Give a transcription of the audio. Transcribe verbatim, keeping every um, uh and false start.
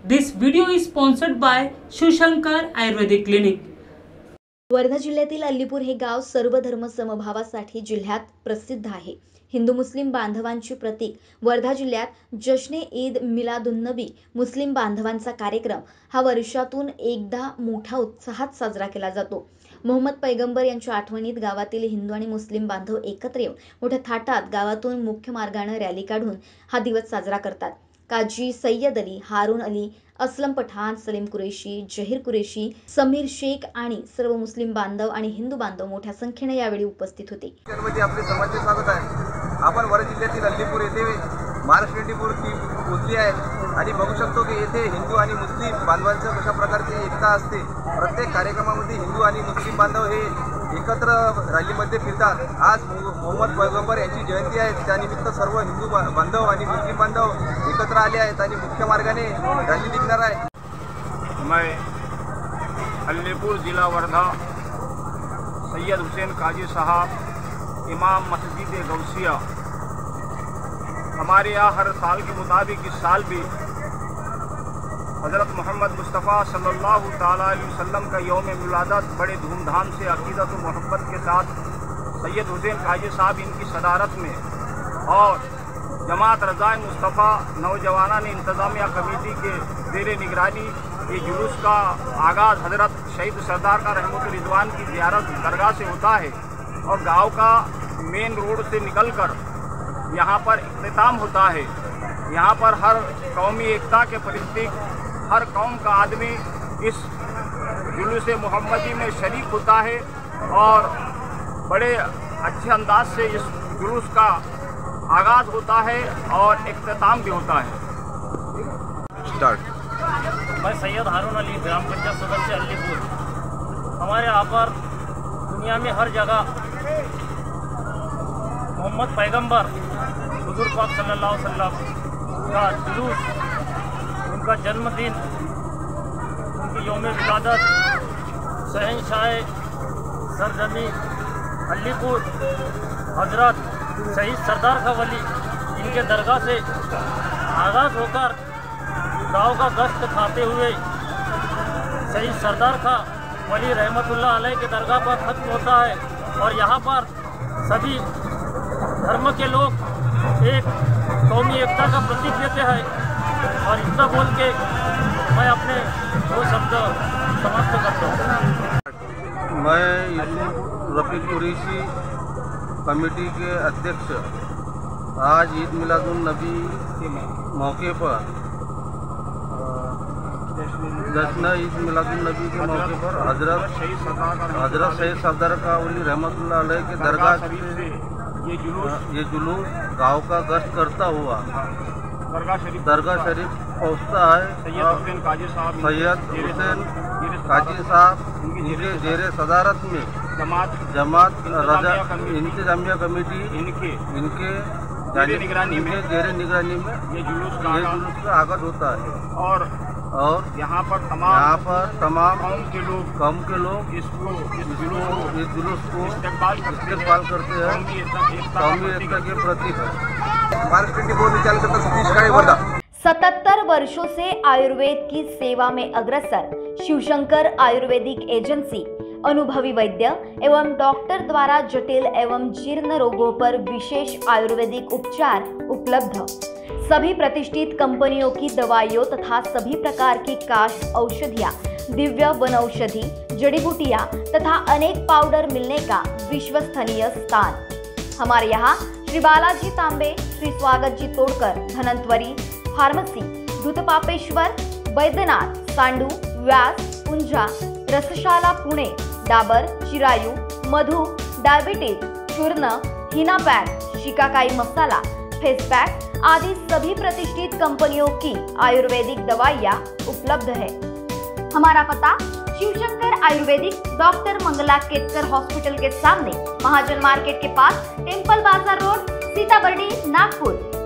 This video is sponsored by Shivshankar ayurvedic clinic. Wardha जिल्ह्यातील अल्लीपूर हे गाव सर्व धर्म समभावासाठी जिल्ह्यात प्रसिद्ध आहे. हिंदू मुस्लिम बांधवांचे प्रतीक वर्धा जिल्ह्यात जश्ने ईद मिलादुन्नबी मुस्लिम बांधवांचा कार्यक्रम हा वर्षातून एकदा मोठ्या उत्साहात साजरा केला जातो. मोहम्मद पैगंबर यांच्या आठवणीत गावातील हिंदू आणि मुस्लिम बांधव एकत्र येऊन मोठ्या थाटात गावातून मुख्य मार्गाने रॅली काढून हा दिवस साजरा करतात. काजी सय्यद अली, हारून अली, असलम पठाण, सलीम कुरेशी, जहीर कुरेशी, समीर शेख आणि सर्व मुस्लिम बांधव आणि हिंदू बांधव मोठ्या संख्येने यावेळी उपस्थित होते. आपले समाजाचे स्वागत आहे. आपण वर्धा जिल्ह्यातील अल्लीपूर येथे महाराष्ट्र ट्वेंटी पोहोचली आहे आणि बघू शकतो की येथे हिंदू आणि मुस्लिम बांधवांचं कशा प्रकारची एकता असते. प्रत्येक कार्यक्रमामध्ये हिंदू आणि मुस्लिम बांधव हे एकत्र रॅलीमध्ये फिरतात. आज मोहम्मद पैगंबर यांची जयंती आहे. त्यानिमित्त सर्व हिंदू बांधव आणि मुस्लिम बांधव एकत्र आले आहेत आणि मुख्य मार्गाने रॅली निघणार आहे. मैं अल्लीपुर जिला वर्धा सैयद हुसैन काजी साहब इमाम मस्जिद गौसिया, हमारे यहाँ हर साल के मुताबिक इस साल भी हज़रत मोहम्मद मुस्तफ़ा सल्लल्लाहु ताला अलैहि वसल्लम का यौम मिलादत बड़े धूमधाम से अक़ीदत और मोहब्बत के साथ सैयद हुसैन काजी साहब इनकी सदारत में और जमात रज़ाए मुस्तफ़ा नौजवाना ने इंतज़ामिया कमेटी के ज़ेरे निगरानी ये जुलूस का आगाज़ हज़रत शहीद सरदार का रहमत रिजवान की ज़ियारत दरगाह से होता है और गांव का मेन रोड से निकलकर यहाँ पर इख्तिताम होता है. यहाँ पर हर कौमी एकता के प्रतीक हर कौम का आदमी इस जुलूस मोहम्मदी में शरीक होता है और बड़े अच्छे अंदाज से इस जुलूस का आगाज़ होता है और इख्तिताम भी होता है. स्टार्ट. मैं सैयद हारून अली, ग्राम पंचायत सदस्य अल्लीपुर. हमारे यहाँ पर दुनिया में हर जगह मोहम्मद पैगंबर हुजूर पाक सल्लल्लाहु अलैहि वसल्लम का जुलूस, उनका जन्मदिन, उनकी यौम विलादत, शहंशाह सरजमी अल्लीपुर हजरत शहीद सरदार का वली इनके दरगाह से आगाज़ होकर गाँव का गश्त खाते हुए शहीद सरदार का वली रहमतुल्लाह अलैह के दरगाह पर ख़त्म होता है. और यहाँ पर सभी धर्म के लोग एक कौमी एकता का प्रतीक देते हैं और इतना बोल के मैं अपने दो शब्द समाप्त करता हूँ. मैं रफ़ीक कुरैशी कमेटी के अध्यक्ष आज ईद मिलादुन्नबी के मौके पर जश्न ईद मिलादुन्नबी के मौके पर हजरत हजरत शहीद सरदार का वली रहमतुल्लाह अलैह के दरगाह से ये जुलूस ये जुलूस गांव का गश्त करता हुआ दरगाह शरीफ दरगाह शरीफ पहुँचता है. सैयद हुसैन काजी साहब सैयद हुसैन काजी साहब इनके ज़ेरे सदारत में जमात जमात रजा इंतजामिया कमेटी इनके इनके ज़ेरे निगरानी में ज़ेरे निगरानी में ये जुलूस ये का जुलूस का आगाज़ होता है. और और यहाँ पर तमाम यहाँ पर तमाम कौम के लोग कौम के लोग इसको इस इसको जुलूस को इस जुलूस को इस्तेमाल करते हैं. इस्तेमाल करते हैं. कौमी एकता एकता कौमी का एकता के प्रतीक है. महाराष्ट्र ट्वेंटी फोर में चालू करता सतीश काळे वर्धा. सतहत्तर वर्षों से आयुर्वेद की सेवा में अग्रसर शिवशंकर आयुर्वेदिक एजेंसी अनुभवी वैद्य एवं डॉक्टर द्वारा जटिल एवं जीर्ण रोगों पर विशेष आयुर्वेदिक उपचार उपलब्ध. सभी प्रतिष्ठित कंपनियों की दवाइयों तथा सभी प्रकार की काश औषधियाँ, दिव्य वन औषधि, जड़ी बूटियाँ तथा अनेक पाउडर मिलने का विश्वसनीय स्थान. हमारे यहाँ श्री बालाजी तांबे, श्री स्वागत जी तोड़कर, धनंतरी फार्मेसी, दूधपापेश्वर, बैद्यनाथ, सांडू, व्यास, पुंजा, रसशाला पुणे, डाबर, चिरायू, मधु, डायबिटीज, चूर्ण, हिना पैक, शिकाकाई मसाला, फेस पैक आदि सभी प्रतिष्ठित कंपनियों की आयुर्वेदिक दवाइयाँ उपलब्ध है. हमारा पता Shivshankar ayurvedic, doctor Mangala Ketkar hospital के सामने, महाजन मार्केट के पास, टेम्पल बाजार रोड, सीताबर्डी, नागपुर.